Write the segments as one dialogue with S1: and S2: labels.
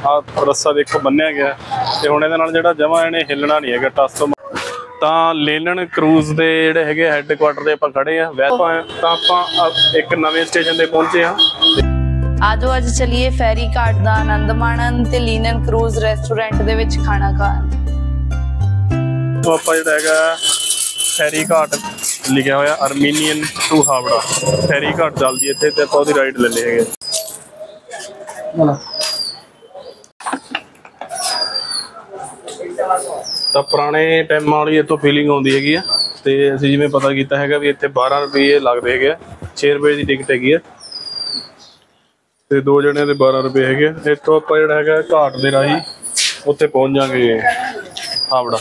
S1: आ रस्सा देखो बन्निया गया ते हुण इहदे नाल जिहड़ा जमा इहने हिलना नहीं है टस तो। ਤਾਂ ਲੇਨਨ ਕਰੂਜ਼ ਦੇ ਜਿਹੜੇ ਹੈਗੇ ਹੈੱਡਕੁਆਟਰ ਦੇ ਆਪਾਂ ਖੜੇ ਆ ਵੈਸੇ ਤਾਂ ਆਪਾਂ ਇੱਕ ਨਵੇਂ ਸਟੇਸ਼ਨ ਤੇ ਪਹੁੰਚੇ ਆ।
S2: ਆਜੋ ਅੱਜ ਚਲੀਏ ਫੈਰੀ ਘਾਟ ਦਾ ਆਨੰਦ ਮਾਣਨ ਤੇ ਲੀਨਨ ਕਰੂਜ਼ ਰੈਸਟੋਰੈਂਟ ਦੇ ਵਿੱਚ ਖਾਣਾ ਖਾਣ।
S1: ਤੋਂ ਆਪਾਂ ਜਿਹੜਾ ਹੈਗਾ ਫੈਰੀ ਘਾਟ ਲਿਖਿਆ ਹੋਇਆ ਅਰਮੀਨੀਅਨ ਟੂ ਹਾਵੜਾ ਫੈਰੀ ਘਾਟ ਚੱਲਦੀ ਇੱਥੇ ਤੇ ਆਪਾਂ ਉਹਦੀ ਰਾਈਡ ਲੈ ਲਈ ਹੈਗੇ। ਤਾਂ ਪੁਰਾਣੇ ਟਾਈਮਾਂ ਵਾਲੀ ਇੱਥੋਂ ਫੀਲਿੰਗ ਆਉਂਦੀ ਹੈਗੀ ਆ ਤੇ ਅਸੀਂ ਜਿਵੇਂ ਪਤਾ ਕੀਤਾ ਹੈਗਾ ਵੀ ਇੱਥੇ 12 ਰੁਪਏ ਲੱਗਦੇ ਹੈਗੇ ਆ 6 ਰੁਪਏ ਦੀ ਟਿਕਟ ਹੈਗੀ ਆ ਤੇ 2 ਜਣਿਆਂ ਦੇ 12 ਰੁਪਏ ਹੈਗੇ ਆ। ਇੱਥੋਂ ਆਪਾਂ ਜਿਹੜਾ ਹੈਗਾ ਘਾਟ ਦੇ ਰਾਹੀਂ ਉੱਥੇ ਪਹੁੰਚ ਜਾਵਾਂਗੇ ਹਾਵੜਾ।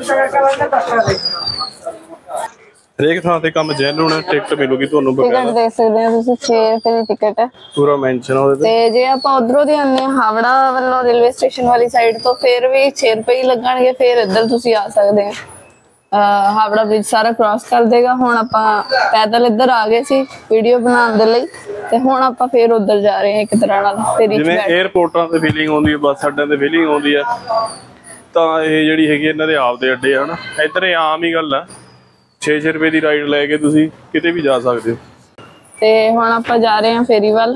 S1: ਹਰੇਕ ਥਾਂ ਤੇ ਕੰਮ ਜੈਨੂਨ ਹੈ ਟਿਕਟ ਮਿਲੂਗੀ ਤੁਹਾਨੂੰ
S2: ਟਿਕਟ ਦੇਖ ਸਕਦੇ ਹੋ ਤੁਸੀਂ 6 ਰੁਪਏ ਦੀ ਟਿਕਟ ਹੈ
S1: ਪੂਰਾ ਮੈਂਸ਼ਨ ਉਹਦੇ
S2: ਤੇ ਜੇ ਆਪਾਂ ਉਧਰੋਂ ਦੀ ਆਨੇ ਹਾਵੜਾ ਵੱਲੋਂ ਰੇਲਵੇ ਸਟੇਸ਼ਨ ਵਾਲੀ ਸਾਈਡ ਤੋਂ ਫਿਰ ਵੀ 6 ਰੁਪਏ ਹੀ ਲੱਗਣਗੇ। ਫਿਰ ਇੱਧਰ ਤੁਸੀਂ ਆ ਸਕਦੇ ਹੋ ਹਾਵੜਾ ਬ੍ਰਿਜ ਸਾਰਾ ਕ੍ਰਾਸ ਕਰ ਦੇਗਾ। ਹੁਣ ਆਪਾਂ ਪੈਦਲ ਇੱਧਰ ਆ ਗਏ ਸੀ ਵੀਡੀਓ ਬਣਾਉਣ ਦੇ ਲਈ ਤੇ ਹੁਣ ਆਪਾਂ ਫਿਰ ਉਧਰ ਜਾ ਰਹੇ ਹਾਂ ਇੱਕ ਤਰ੍ਹਾਂ ਨਾਲ।
S1: ਜਿਵੇਂ 에어ਪੋਰਟਾਂ ਤੇ ਫੀਲਿੰਗ ਆਉਂਦੀ ਹੈ ਬੱਸ ਅੱਡਿਆਂ ਤੇ ਫੀਲਿੰਗ ਆਉਂਦੀ ਹੈ ਤਾਂ ਇਹ ਜਿਹੜੀ ਹੈਗੀ ਇਹਨਾਂ ਦੇ ਆਪ ਦੇ ਅੱਡੇ ਹਨ। ਇੱਧਰ ਇਹ ਆਮ ਹੀ ਗੱਲ ਆ 6 ਰੁਪਏ ਦੀ ਰਾਈਡ ਲੈ ਕੇ ਤੁਸੀਂ ਕਿਤੇ ਵੀ ਜਾ ਸਕਦੇ ਹੋ।
S2: ਤੇ ਹੁਣ ਆਪਾਂ ਜਾ ਰਹੇ ਹਾਂ ਫੇਰੀ ਵੱਲ।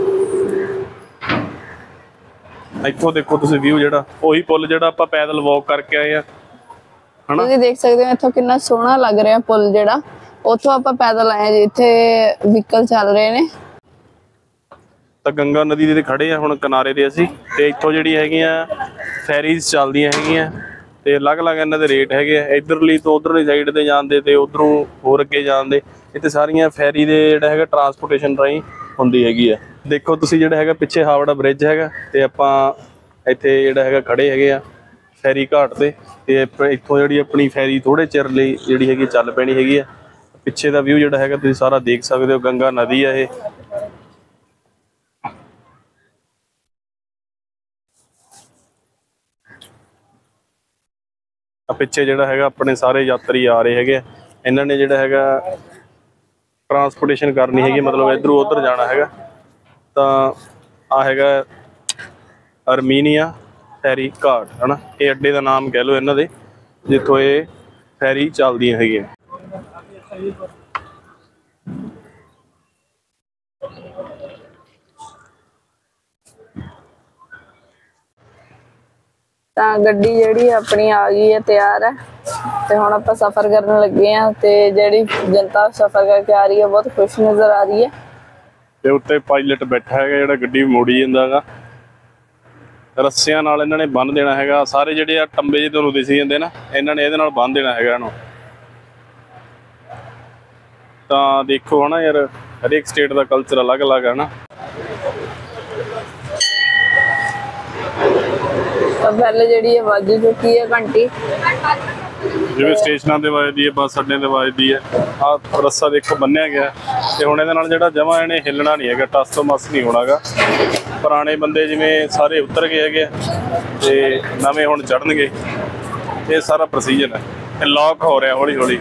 S1: ਇੱਥੋਂ ਦੇਖੋ ਤੁਸੀਂ ਵਿਊ ਜਿਹੜਾ ਉਹੀ ਪੁੱਲ ਜਿਹੜਾ ਆਪਾਂ ਪੈਦਲ ਵਾਕ ਕਰਕੇ ਆਏ ਆ ਹਨਾ
S2: ਤੁਸੀਂ ਦੇਖ ਸਕਦੇ ਹੋ ਇੱਥੋਂ ਕਿੰਨਾ ਸੋਹਣਾ ਲੱਗ ਰਿਹਾ ਪੁੱਲ ਜਿਹੜਾ ਉੱਥੋਂ ਆਪਾਂ ਪੈਦਲ ਆਏ ਜਿੱਥੇ ਵਹੀਕਲ ਚੱਲ ਰਹੇ ਨੇ।
S1: ਤਾਂ ਗੰਗਾ ਨਦੀ ਦੇ ਖੜੇ ਆ ਹੁਣ ਕਿਨਾਰੇ ਤੇ ਅਸੀਂ ਤੇ ਇੱਥੋਂ ਜਿਹੜੀ ਹੈਗੀਆਂ ਫੈਰੀਜ਼ ਚੱਲਦੀਆਂ ਹੈਗੀਆਂ ਤੇ ਅਲੱਗ-ਅਲੱਗ ਇਹਨਾਂ ਦੇ ਰੇਟ ਹੈਗੇ ਆ। ਇਧਰਲੀ ਤੋਂ ਉਧਰਲੀ ਸਾਈਡ ਤੇ ਜਾਂਦੇ ਤੇ ਉਧਰੋਂ ਹੋਰ ਅੱਗੇ ਜਾਂਦੇ ਇੱਥੇ ਸਾਰੀਆਂ ਫੈਰੀ ਦੇ ਜਿਹੜਾ ਹੈਗਾ ਟਰਾਂਸਪੋਰਟੇਸ਼ਨ ਰਾਹੀਂ ਹੁੰਦੀ ਹੈਗੀ ਆ। ਦੇਖੋ ਤੁਸੀਂ ਜਿਹੜਾ ਹੈਗਾ ਪਿੱਛੇ ਹਾਵੜਾ ਬ੍ਰਿਜ ਹੈਗਾ ਤੇ ਆਪਾਂ ਇੱਥੇ ਜਿਹੜਾ ਹੈਗਾ ਖੜੇ ਹੈਗੇ ਆ ਫੈਰੀ ਘਾਟ ਤੇ ਇੱਥੋਂ ਜਿਹੜੀ ਆਪਣੀ ਫੈਰੀ ਥੋੜੇ ਚਿਰ ਲਈ ਜਿਹੜੀ ਹੈਗੀ ਚੱਲ ਪੈਣੀ ਹੈਗੀ ਆ। ਪਿੱਛੇ ਦਾ ਵਿਊ ਜਿਹੜਾ ਹੈਗਾ ਤੁਸੀਂ ਸਾਰਾ ਦੇਖ ਸਕਦੇ ਹੋ ਗੰਗਾ ਨਦੀ ਆ ਇਹ। ਪਿੱਛੇ ਜਿਹੜਾ ਹੈਗਾ ਆਪਣੇ ਸਾਰੇ ਯਾਤਰੀ ਆ ਰਹੇ ਹੈਗੇ ਇਹਨਾਂ ਨੇ ਜਿਹੜਾ ਹੈਗਾ ਟਰਾਂਸਪੋਰਟੇਸ਼ਨ ਕਰਨੀ ਹੈਗੀ ਮਤਲਬ ਇਧਰੋਂ ਉਧਰ ਜਾਣਾ ਹੈਗਾ। ਤਾਂ ਆ ਹੈਗਾ ਅਰਮੀਨੀਆ ਫੈਰੀ ਘਾਟ ਹਨਾ ਇਹ ਅੱਡੇ ਦਾ ਨਾਮ ਕਹਿ ਲਓ ਇਹਨਾਂ ਦੇ ਜਿੱਥੋਂ ਇਹ ਫੈਰੀ ਚੱਲਦੀਆਂ ਹੈਗੀਆਂ।
S2: ਤਾਂ ਗੱਡੀ ਜਿਹੜੀ ਆਪਣੀ ਆ ਗਈ ਹੈ ਤਿਆਰ ਹੈ ਤੇ ਹੁਣ ਆਪਾਂ ਸਫ਼ਰ ਕਰਨ ਲੱਗੇ ਆ ਤੇ ਜਿਹੜੀ ਜਨਤਾ ਸਫ਼ਰ ਕਰਕੇ ਆ ਰਹੀ ਹੈ ਬਹੁਤ ਖੁਸ਼ ਨਜ਼ਰ ਆ ਰਹੀ ਹੈ।
S1: ਤੇ ਉੱਤੇ ਪਾਇਲਟ ਬੈਠਾ ਹੈਗਾ ਜਿਹੜਾ ਗੱਡੀ ਮੋੜੀ ਜਾਂਦਾ ਹੈਗਾ ਰੱਸਿਆਂ ਨਾਲ ਇਹਨਾਂ ਨੇ ਬੰਨ ਦੇਣਾ ਹੈਗਾ ਸਾਰੇ ਜਿਹੜੇ ਆ ਟੰਬੇ ਜਿਹੇ ਤੁਹਾਨੂੰ ਦਿਸ ਜਾਂਦੇ ਨਾ ਇਹਨਾਂ ਨੇ ਇਹਦੇ ਨਾਲ ਬੰਨ ਦੇਣਾ ਹੈਗਾ ਇਹਨੂੰ। ਤਾਂ ਦੇਖੋ ਹਨਾ ਯਾਰ ਹਰੇਕ ਸਟੇਟ ਦਾ ਕਲਚਰ ਅਲੱਗ-ਅਲੱਗ ਹੈ ਨਾ।
S2: ਪਹਿਲੇ ਜਿਹੜੀ ਵੱਜ ਚੁੱਕੀ ਹੈ ਘੰਟੀ
S1: ਜਿਵੇਂ ਸਟੇਸ਼ਨਾਂ ਤੇ ਵੱਜਦੀ ਹੈ ਬੱਸ ਅੱਡਿਆਂ ਤੇ ਵੱਜਦੀ ਹੈ। ਆ ਰੱਸਾ ਦੇਖੋ ਬੰਨਿਆ ਗਿਆ ਤੇ ਹੁਣ ਇਹਦੇ ਨਾਲ ਜਿਹੜਾ ਜਮਾ ਇਹਨੇ ਹਿੱਲਣਾ ਨਹੀਂ ਹੈਗਾ ਟਸ ਤੋਂ ਮਸ ਨਹੀਂ ਹੋਣਾਗਾ। ਪੁਰਾਣੇ ਬੰਦੇ ਜਿਵੇਂ ਸਾਰੇ ਉਤਰ ਗਏ ਹੈਗੇ ਤੇ ਨਵੇਂ ਹੁਣ ਚੜਨਗੇ ਇਹ ਸਾਰਾ ਪ੍ਰੋਸੀਜਰ ਹੈ। ਇਹ ਲੌਕ ਹੋ ਰਿਹਾ ਹੌਲੀ ਹੌਲੀ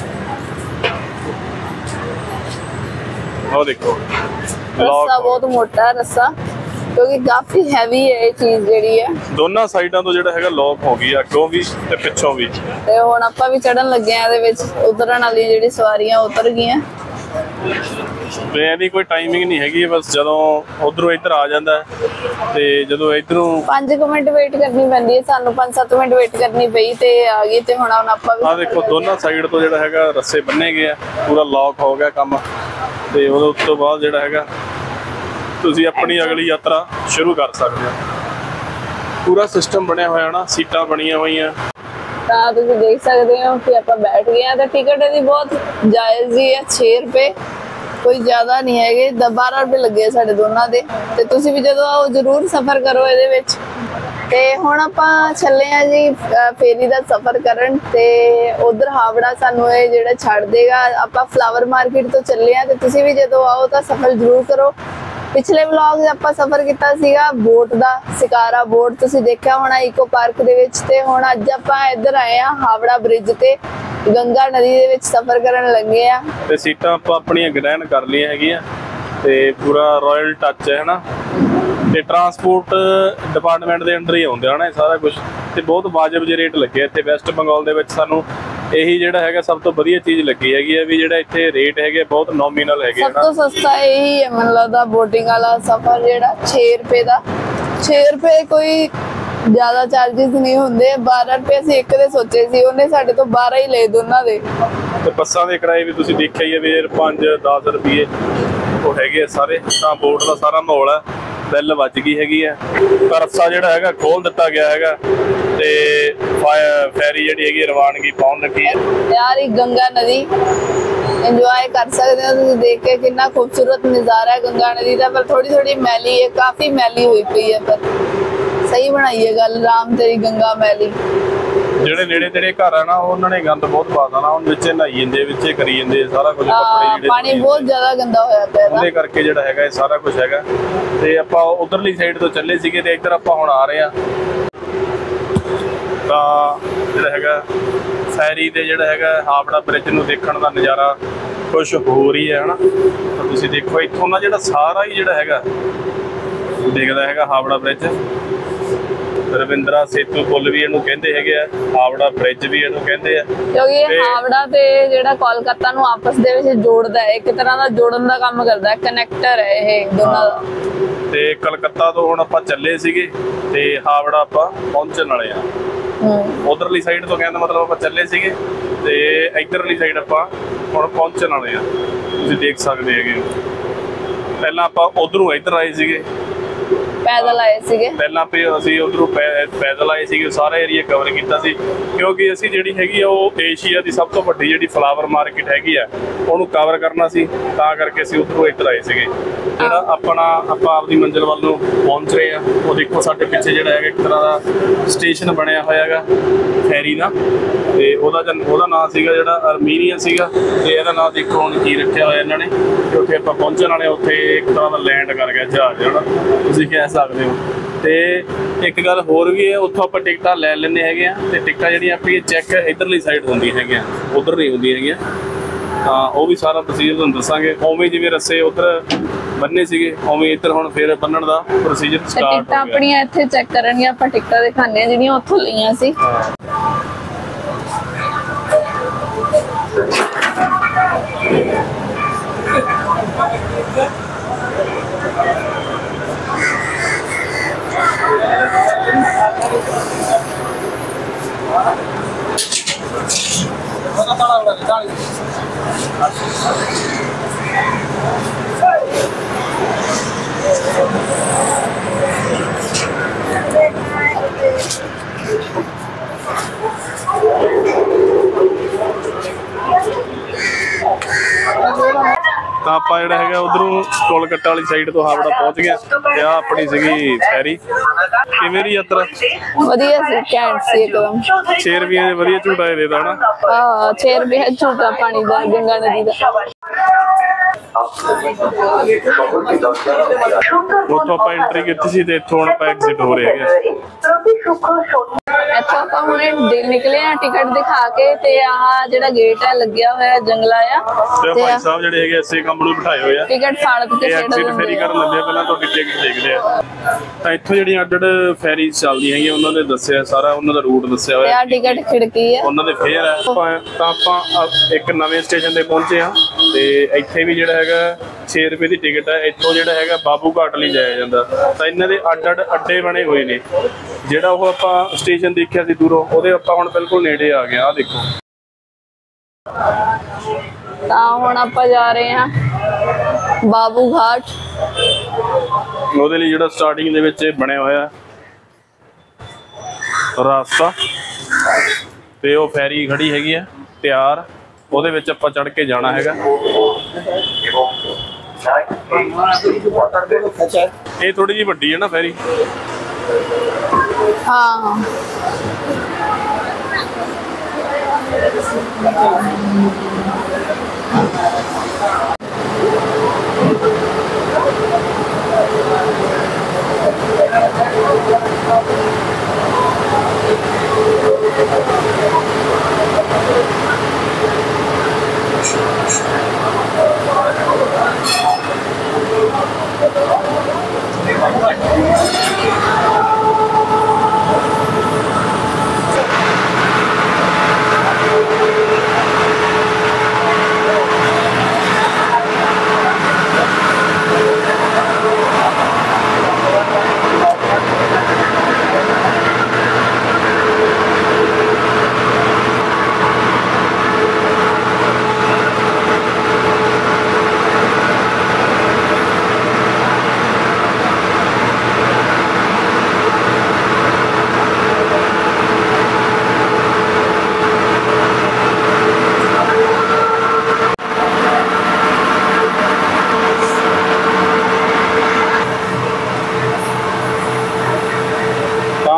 S1: ਉਹ ਦੇਖੋ
S2: ਰੱਸਾ ਬਹੁਤ ਮੋਟਾ ਹੈ ਰੱਸਾ ਕਿਉਂਕਿ ਕਾਫੀ ਹੈਵੀ ਹੈ ਇਹ ਚੀਜ਼ ਜਿਹੜੀ ਹੈ। ਦੋਨਾਂ
S1: ਸਾਈਡਾਂ ਤੋਂ ਜਿਹੜਾ ਹੈਗਾ ਲੌਕ ਹੋ ਗਈ ਅੱਗੋਂ ਵੀ ਤੇ ਪਿੱਛੋਂ ਵੀ
S2: ਤੇ ਹੁਣ ਆਪਾਂ ਵੀ ਚੜਨ ਲੱਗੇ ਆ ਇਹਦੇ ਵਿੱਚ ਉਤਰਨ ਵਾਲੀ ਜਿਹੜੀ ਸਵਾਰੀਆਂ ਉਤਰ ਗਈਆਂ
S1: ਤੇ ਇਹਦੀ ਕੋਈ ਟਾਈਮਿੰਗ ਨਹੀਂ ਹੈਗੀ ਬਸ ਜਦੋਂ ਉਧਰੋਂ ਇੱਧਰ ਆ ਜਾਂਦਾ ਤੇ ਜਦੋਂ ਇੱਧਰੋਂ
S2: 5 ਮਿੰਟ ਵੇਟ ਕਰਨੀ ਪੈਂਦੀ ਹੈ ਸਾਨੂੰ 5-7 ਮਿੰਟ ਵੇਟ ਕਰਨੀ ਪਈ ਤੇ ਆ ਗਈ ਤੇ ਹੁਣ ਆਪਾਂ ਵੀ
S1: ਆ ਦੇਖੋ ਦੋਨਾਂ ਸਾਈਡ ਤੋਂ ਜਿਹੜਾ ਹੈਗਾ ਰੱਸੇ ਬੰਨੇ ਗਏ ਆ ਪੂਰਾ ਲੌਕ ਹੋ ਗਿਆ ਕੰਮ ਤੇ ਉਸ ਤੋਂ ਬਾਅਦ ਜਿਹੜਾ ਹੈਗਾ ਤੁਸੀਂ ਆਪਣੀ ਅਗਲੀ ਯਾਤਰਾ ਸ਼ੁਰੂ ਕਰ ਸਕਦੇ ਹੋ। ਪੂਰਾ ਸਿਸਟਮ ਬਣਿਆ ਹੋਇਆ ਨਾ ਸੀਟਾਂ ਬਣੀਆਂ ਹੋਈਆਂ
S2: ਤਾਂ ਤੁਸੀਂ ਦੇਖ ਸਕਦੇ ਹੋ ਕਿ ਆਪਾਂ ਬੈਠ ਗਏ ਆ ਤੇ ਟਿਕਟ ਇਹਦੀ ਬਹੁਤ ਜਾਇਜ਼ ਹੀ ਹੈ 6 ਰੁਪਏ ਕੋਈ ਜ਼ਿਆਦਾ ਨਹੀਂ ਹੈਗੇ 12 ਰੁਪਏ ਲੱਗੇ ਸਾਡੇ ਦੋਨਾਂ ਦੇ ਤੇ ਤੁਸੀਂ ਵੀ ਜਦੋਂ ਆਓ ਜ਼ਰੂਰ ਸਫ਼ਰ ਕਰੋ ਇਹਦੇ ਵਿੱਚ। ਤੇ ਹੁਣ ਆਪਾਂ ਚੱਲੇ ਆ ਜੀ ਫੇਰੀ ਦਾ ਸਫ਼ਰ ਕਰਨ ਤੇ ਉਧਰ ਹਾਵੜਾ ਸਾਨੂੰ ਇਹ ਜਿਹੜਾ ਛੱਡ ਦੇਗਾ। ਆਪਾਂ ਫਲਾਵਰ ਮਾਰਕੀਟ ਤੋਂ ਚੱਲੇ ਆ ਤੇ ਤੁਸੀਂ ਵੀ ਜਦੋਂ ਆਓ ਤਾਂ ਸਫ਼ਰ ਜ਼ਰੂਰ ਕਰੋ। ਪਿਛਲੇ ਵਲੌਗ ਆਪਾਂ ਸਫ਼ਰ ਕੀਤਾ ਸੀਗਾ ਬੋਟ ਦਾ ਸਿਕਾਰਾ ਬੋਟ ਤੁਸੀਂ ਦੇਖਿਆ ਹੋਣਾ ਇਕੋ ਪਾਰਕ ਦੇ ਵਿੱਚ ਤੇ ਹੁਣ ਅੱਜ ਆਪਾਂ ਇੱਧਰ ਆਏ ਆ ਹਾਵੜਾ ਬ੍ਰਿਜ ਤੇ ਗੰਗਾ ਨਦੀ ਦੇ ਵਿੱਚ ਸਫ਼ਰ ਕਰਨ ਲੱਗੇ ਆ
S1: ਤੇ ਸੀਟਾਂ ਆਪਾਂ ਆਪਣੀਆਂ ਗ੍ਰਹਿਣ ਕਰ ਲਈਆਂ ਹੈਗੀਆਂ ਤੇ ਪੂਰਾ ਰਾਇਲ ਟੱਚ ਹੈ ਨਾ ਤੇ ਟਰਾਂਸਪੋਰਟ ਡਿਪਾਰਟਮੈਂਟ ਦੇ ਅੰਡਰ ਹੀ ਆਉਂਦੇ ਹਨ ਇਹ ਸਾਰਾ ਕੁਝ, ਤੇ ਬਹੁਤ ਵਾਜਬ ਜਿਹੇ ਰੇਟ ਲੱਗੇ ਇੱਥੇ ਵੈਸਟ ਬੰਗਾਲ ਦੇ ਵਿੱਚ। ਸਾਨੂੰ ਇਹੀ ਜਿਹੜਾ ਹੈਗਾ ਸਭ ਤੋਂ ਵਧੀਆ ਚੀਜ਼ ਲੱਗੀ ਹੈਗੀ ਹੈ ਵੀ ਜਿਹੜਾ ਇੱਥੇ ਰੇਟ ਹੈਗੇ ਬਹੁਤ ਨੋਮੀਨਲ ਹੈਗੇ।
S2: ਸਭ ਤੋਂ ਸਸਤਾ ਇਹੀ ਹੈ ਮੈਨੂੰ ਲੱਗਦਾ, ਬੋਟਿੰਗ ਵਾਲਾ ਸਫ਼ਰ ਜਿਹੜਾ 6 ਰੁਪਏ ਦਾ, 6 ਰੁਪਏ ਕੋਈ ਜ਼ਿਆਦਾ ਚਾਰजेस ਨਹੀਂ ਹੁੰਦੇ। 12 ਰੁਪਏ ਅਸੀਂ ਇੱਕ ਦੇ ਸੋਚੇ ਸੀ, ਉਹਨੇ ਸਾਡੇ ਤੋਂ 12 ਹੀ ਲਏ ਦੋਨਾਂ ਦੇ।
S1: ਤੇ ਬੱਸਾਂ ਦੇ ਕਿਰਾਏ ਵੀ ਤੁਸੀਂ ਦੇਖਿਆ ਹੀ ਹੈ ਵੀ 5-10 ਰੁਪਏ ਉਹ ਹੈਗੇ ਸਾਰੇ। ਤਾਂ ਬੋਟ ਦਾ ਸਾਰਾ ਮਾਹੌਲ ਹੈ, ਬੈਲ ਵੱਜ ਗਈ ਹੈਗੀ ਹੈ, ਰਸਤਾ ਜਿਹੜਾ ਹੈਗਾ ਖੋਲ ਦਿੱਤਾ ਗਿਆ ਹੈਗਾ ਤੇ ਫੈਰੀ ਜਿਹੜੀ ਹੈਗੀ ਰਵਾਨਗੀ ਪਾਉਣ ਲੱਗੀ ਹੈ।
S2: ਯਾਰ ਇਹ ਗੰਗਾ ਨਦੀ ਇੰਜੋਏ ਕਰ ਸਕਦੇ ਹੋ ਤੁਸੀਂ ਦੇਖ ਕੇ, ਕਿੰਨਾ ਖੂਬਸੂਰਤ ਨਜ਼ਾਰਾ ਹੈ ਗੰਗਾ ਨਦੀ ਦਾ। ਪਰ ਥੋੜੀ ਥੋੜੀ ਮੈਲੀ ਹੈ, ਕਾਫੀ ਮੈਲੀ ਹੋਈ ਪਈ ਹੈ, ਪਰ ਸਹੀ ਬਣਾਈ ਹੈ ਗੱਲ, ਰਾਮ ਤੇਰੀ ਗੰਗਾ ਮੈਲੀ।
S1: ਜਿਹੜੇ ਨੇੜੇ ਤੇੜੇ ਘਰ ਆ ਨਾ ਉਹਨਾਂ ਨੇ ਗੰਦ ਬਹੁਤ ਪਾ ਦੇਣਾ, ਉਹਦੇ ਵਿੱਚ ਨਹਾਈ ਜਾਂਦੇ, ਵਿੱਚ ਕਰੀ ਜਾਂਦੇ ਸਾਰਾ ਕੁਝ, ਕੱਪੜੇ ਜਿਹੜੇ
S2: ਪਾਣੀ ਬਹੁਤ ਜ਼ਿਆਦਾ ਗੰਦਾ ਹੋਇਆ ਪਿਆ
S1: ਉਹਦੇ ਕਰਕੇ ਜਿਹੜਾ ਹੈਗਾ ਇਹ ਸਾਰਾ ਕੁਝ ਹੈਗਾ। ਤੇ ਆਪਾਂ ਉਧਰਲੀ ਸਾਈਡ ਤੋਂ ਚੱਲੇ ਸੀਗੇ ਤੇ ਇੱਧਰ ਆਪਾਂ ਹੁਣ ਆ ਰਹੇ ਆ। ਤਾਂ ਜਿਹੜਾ ਹੈਗਾ ਫੈਰੀ ਤੇ ਜਿਹੜਾ ਹੈਗਾ ਹਾਵੜਾ ਬ੍ਰਿਜ ਨੂੰ ਦੇਖਣ ਦਾ ਨਜ਼ਾਰਾ ਕੁਛ ਹੋਰ ਹੀ ਹੈ ਹਨਾ। ਤਾਂ ਤੁਸੀਂ ਦੇਖੋ ਇੱਥੋਂ ਦਾ ਜਿਹੜਾ ਸਾਰਾ ਹੀ ਜਿਹੜਾ ਹੈਗਾ ਦਿਖਦਾ ਹੈਗਾ ਹਾਵੜਾ ਬ੍ਰਿਜ। ਰਵਿੰਦਰਾ ਸੇਤੂ ਪੁੱਲ ਵੀ ਇਹਨੂੰ ਕਹਿੰਦੇ ਹੈਗੇ ਆ, ਹਾਵੜਾ ਬ੍ਰਿਜ ਵੀ ਇਹਨੂੰ ਕਹਿੰਦੇ ਆ,
S2: ਕਿਉਂਕਿ ਹਾਵੜਾ ਤੇ ਜਿਹੜਾ ਕੋਲਕਾਤਾ ਨੂੰ ਆਪਸ ਦੇ ਵਿੱਚ ਜੋੜਦਾ ਹੈ, ਇੱਕ ਤਰ੍ਹਾਂ ਦਾ ਜੋੜਨ ਦਾ ਕੰਮ ਕਰਦਾ ਹੈ, ਕਨੈਕਟਰ ਹੈ ਇਹ ਦੋਨਾਂ ਦਾ। ਤੇ
S1: ਕਲਕੱਤਾ ਤੋਂ ਹੁਣ ਆਪਾਂ ਚੱਲੇ ਸੀਗੇ ਤੇ ਹਾਵੜਾ ਆਪਾਂ ਪਹੁੰਚਣ ਵਾਲੇ ਆ। ਉਧਰਲੀ ਸਾਈਡ ਤੋਂ ਕਹਿੰਦਾ ਮਤਲਬ ਆਪਾਂ ਚੱਲੇ ਸੀਗੇ ਤੇ ਇਧਰਲੀ ਸਾਈਡ ਆਪਾਂ ਹੁਣ ਪਹੁੰਚਣ ਵਾਲੇ ਆ। ਤੁਸੀਂ ਦੇਖ ਸਕਦੇ ਹੈਗੇ ਪਹਿਲਾਂ ਆਪਾਂ ਉਧਰੋਂ ਇੱਧਰ ਆਏ ਸੀਗੇ,
S2: ਪੈਦਲ ਆਏ ਸੀਗੇ
S1: ਪਹਿਲਾਂ ਅਸੀਂ ਉਧਰੋਂ ਪੈਦਲ ਆਏ ਸੀਗੇ, ਸਾਰਾ ਏਰੀਆ ਕਵਰ ਕੀਤਾ ਸੀ ਕਿਉਂਕਿ ਅਸੀਂ ਜਿਹੜੀ ਹੈਗੀ ਆ ਉਹ ਏਸ਼ੀਆ ਦੀ ਸਭ ਤੋਂ ਵੱਡੀ ਜਿਹੜੀ ਫਲਾਵਰ ਮਾਰਕੀਟ ਹੈਗੀ ਆ ਉਹਨੂੰ ਕਵਰ ਕਰਨਾ ਸੀ, ਤਾਂ ਕਰਕੇ ਅਸੀਂ ਉਧਰੋਂ ਇੱਧਰ ਆਏ ਸੀਗੇ। ਜਿਹੜਾ ਆਪਾਂ ਆਪਦੀ ਮੰਜ਼ਿਲ ਵੱਲ ਨੂੰ ਪਹੁੰਚ ਰਹੇ ਆ। ਉਹ ਦੇਖੋ ਸਾਡੇ ਪਿੱਛੇ ਜਿਹੜਾ ਹੈਗਾ ਇੱਕ ਤਰ੍ਹਾਂ ਦਾ ਸਟੇਸ਼ਨ ਬਣਿਆ ਹੋਇਆ ਹੈਗਾ ਫੈਰੀ ਦਾ, ਤੇ ਉਹਦਾ ਨਾਂ ਸੀਗਾ ਜਿਹੜਾ ਅਰਮੀਨੀਆ ਸੀਗਾ, ਤੇ ਇਹਦਾ ਨਾਂ ਦੇਖੋ ਹੁਣ ਕੀ ਰੱਖਿਆ ਹੋਇਆ ਇਹਨਾਂ ਨੇ। ਉੱਥੇ ਆਪਾਂ ਪਹੁੰਚਣ ਵਾਲੇ, ਉੱਥੇ ਇੱਕ ਤਰ੍ਹਾਂ ਦਾ ਲੈਂਡ ਕਰ ਗਿਆ ਜਹਾਜ਼ ਹੈ ਨਾ, ਤੁਸੀਂ ਕਹਿ ਸਕਦੇ ਹੋ। ਤੇ ਇੱਕ ਗੱਲ ਹੋਰ ਵੀ ਹੈ, ਉੱਥੋਂ ਆਪਾਂ ਟਿਕਟਾਂ ਲੈ ਲੈਂਦੇ ਹੈਗੇ ਆ, ਤੇ ਟਿਕਟਾਂ ਜਿਹੜੀਆਂ ਆਪਣੀ ਚੈੱਕ ਇੱਧਰਲੀ ਸਾਈਡ ਹੁੰਦੀਆਂ ਹੈਗੀਆਂ, ਉੱਧਰ ਨਹੀਂ ਹੁੰਦੀਆਂ ਹੈਗੀਆਂ। ਤਾਂ ਉਹ ਵੀ ਸਾਰਾ ਪ੍ਰੋਸੀਜਰ ਤੁਹਾਨੂੰ ਦੱਸਾਂਗੇ। ਉਵੇਂ ਜਿਵੇਂ ਰੱਸੇ ਉੱਧਰ ਬੰਨੇ ਸੀਗੇ ਉਵੇਂ ਇੱਧਰ ਹੁਣ ਫਿਰ ਬੰਨਣ ਦਾ ਪ੍ਰੋਸੀਜਰ ਸਟਾਰਟ ਹੋ ਗਿਆ।
S2: ਟਿਕਟਾਂ ਆਪਣੀਆਂ ਇੱਥੇ ਚੈੱਕ ਕਰਨਗੇ, ਆਪਾਂ ਟਿਕਟਾਂ ਦਿਖਾਉਂਦੇ ਆ ਜਿਹੜੀਆਂ ਉੱਥੋਂ ਲਈਆਂ ਸੀ।
S1: ਤਾਂ ਆਪਾਂ ਜਿਹੜਾ ਹੈਗਾ ਉਧਰੋਂ ਕੋਲਕਾਤਾ ਵਾਲੀ ਸਾਈਡ ਤੋਂ ਹਾਵੜਾ ਪਹੁੰਚ ਗਿਆ ਤੇ ਆ ਆਪਣੀ ਸੀਗੀ ਫੈਰੀ। ਕਿਵੇਂ ਦੀ ਯਾਤਰਾ?
S2: ਵਧੀਆ ਸੀ, ਕੈਂਟ ਸੀ ਇੱਕਦਮ।
S1: 6 ਰੁਪਏ ਦੇ ਵਧੀਆ ਝੂਟਾ ਦੇ ਦੇਦਾ ਨਾ।
S2: ਹਾਂ 6 ਰੁਪਏ ਝੂਟਾ ਪਾਣੀ ਦਾ ਗੰਗਾ ਨਦੀ ਦਾ।
S1: ਉੱਥੋਂ ਆਪਾਂ ਐਂਟਰੀ ਕੀਤੀ ਸੀ ਤੇ ਇੱਥੋਂ ਹੁਣ ਆਪਾਂ ਐਗਜ਼ਿਟ ਹੋ ਰਹੇ ਹੈਗੇ।
S2: ਇੱਥੋਂ ਆਪਾਂ ਹੁਣੇ ਨਿਕਲੇ ਆ ਟਿਕਟ ਦਿਖਾ ਕੇ, ਤੇ ਆਹ ਜਿਹੜਾ ਗੇਟ ਹੈ ਲੱਗਿਆ ਹੋਇਆ ਜੰਗਲਾ ਆ,
S1: ਤੇ ਭਾਈ ਸਾਹਿਬ ਜਿਹੜੇ ਹੈਗੇ ਐਸੇ ਕੰਮ ਨੂੰ ਬਿਠਾਏ ਹੋਏ ਆ,
S2: ਟਿਕਟ ਫਾੜ ਕੇ
S1: ਐਗਜ਼ਿਟ ਫੈਰੀ ਕਰਨ ਲੱਗੇ ਪਹਿਲਾਂ ਤੁਹਾਡੀ ਟਿਕਟ ਦੇਖਦੇ ਆ। ਤਾਂ ਇੱਥੋਂ ਜਿਹੜੀਆਂ ਅੱਡ ਫੈਰੀਜ਼ ਚੱਲਦੀਆਂ ਹੈਗੀਆਂ ਉਹਨਾਂ ਨੇ ਦੱਸਿਆ ਸਾਰਾ, ਉਹਨਾਂ ਦਾ ਰੂਟ ਦੱਸਿਆ ਹੋਇਆ,
S2: ਆ ਟਿਕਟ ਖਿੜਕੀ ਹੈ,
S1: ਉਹਨਾਂ ਦੇ ਫੇਅਰ ਹੈ। ਤਾਂ ਆਪਾਂ ਇੱਕ ਨਵੇਂ ਸਟੇਸ਼ਨ ਤੇ ਪਹੁੰਚੇ ਆ ਤੇ ਇੱਥੇ ਵੀ ਜਿਹੜਾ ਹੈਗਾ 6 ਰੁਪਏ ਦੀ ਟਿਕਟ ਹੈ। ਇੱਥੋਂ ਜਿਹੜਾ ਹੈਗਾ ਬਾਬੂ ਘਾਟ ਲਈ ਜਾਇਆ ਜਾਂਦਾ। ਤਾਂ ਇਹਨਾਂ ਦੇ ਅੱਡ ਅੱਡੇ ਬਣੇ ਹੋਏ ਨੇ। ਜਿਹੜਾ ਉਹ ਆਪਾਂ ਸਟੇਸ਼ਨ ਦੇਖਿਆ ਸੀ ਦੂਰੋਂ, ਉਹਦੇ ਆਪਾਂ ਹੁਣ ਬਿਲਕੁਲ ਨੇੜੇ ਆ ਗਏ ਆ ਦੇਖੋ।
S2: ਤਾਂ ਹੁਣ ਆਪਾਂ ਜਾ ਰਹੇ ਹਾਂ ਬਾਬੂ ਘਾਟ।
S1: ਉਹਦੇ ਲਈ ਜਿਹੜਾ ਸਟਾਰਟਿੰਗ ਦੇ ਵਿੱਚ ਬਣਿਆ ਹੋਇਆ ਰਸਤਾ, ਤੇ ਉਹ ਫੈਰੀ ਖੜੀ ਹੈਗੀ ਆ ਤਿਆਰ, ਉਹਦੇ ਵਿੱਚ ਆਪਾਂ ਚੜ ਕੇ ਜਾਣਾ ਹੈਗਾ। ਇਹ ਥੋੜੀ ਜਿਹੀ ਵੱਡੀ ਹੈ ਨਾ ਫੈਰੀ।
S2: ਹਾਂ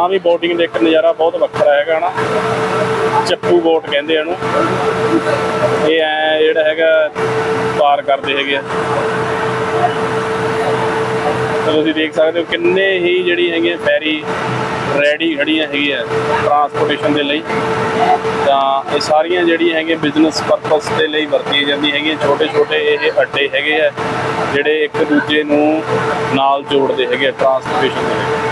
S1: ਤਾਂ ਵੀ ਬੋਟਿੰਗ ਦੇ ਇੱਕ ਨਜ਼ਾਰਾ ਬਹੁਤ ਵੱਖਰਾ ਹੈਗਾ ਨਾ। ਚੱਪੂ ਬੋਟ ਕਹਿੰਦੇ ਇਹਨੂੰ। ਇਹ ਐ ਜਿਹੜਾ ਹੈਗਾ ਪਾਰ ਕਰਦੇ ਹੈਗੇ ਆ। ਤੁਸੀਂ ਦੇਖ ਸਕਦੇ ਹੋ ਕਿੰਨੇ ਹੀ ਜਿਹੜੀ ਹੈਗੀਆਂ ਫੈਰੀ ਰੈਡੀ ਖੜੀਆਂ ਹੈਗੀਆਂ ਟਰਾਂਸਪੋਰਟੇਸ਼ਨ ਦੇ ਲਈ। ਤਾਂ ਇਹ ਸਾਰੀਆਂ ਜਿਹੜੀਆਂ ਹੈਗੀਆਂ ਬਿਜ਼ਨਸ ਪਰਪਸ ਦੇ ਲਈ ਵਰਤੀਆਂ ਜਾਂਦੀਆਂ ਹੈਗੀਆਂ। ਛੋਟੇ ਛੋਟੇ ਇਹ ਅੱਡੇ ਹੈਗੇ ਆ ਜਿਹੜੇ ਇੱਕ ਦੂਜੇ ਨੂੰ ਨਾਲ ਜੋੜਦੇ ਹੈਗੇ ਟਰਾਂਸਪੋਰਟੇਸ਼ਨ ਦੇ ਲਈ।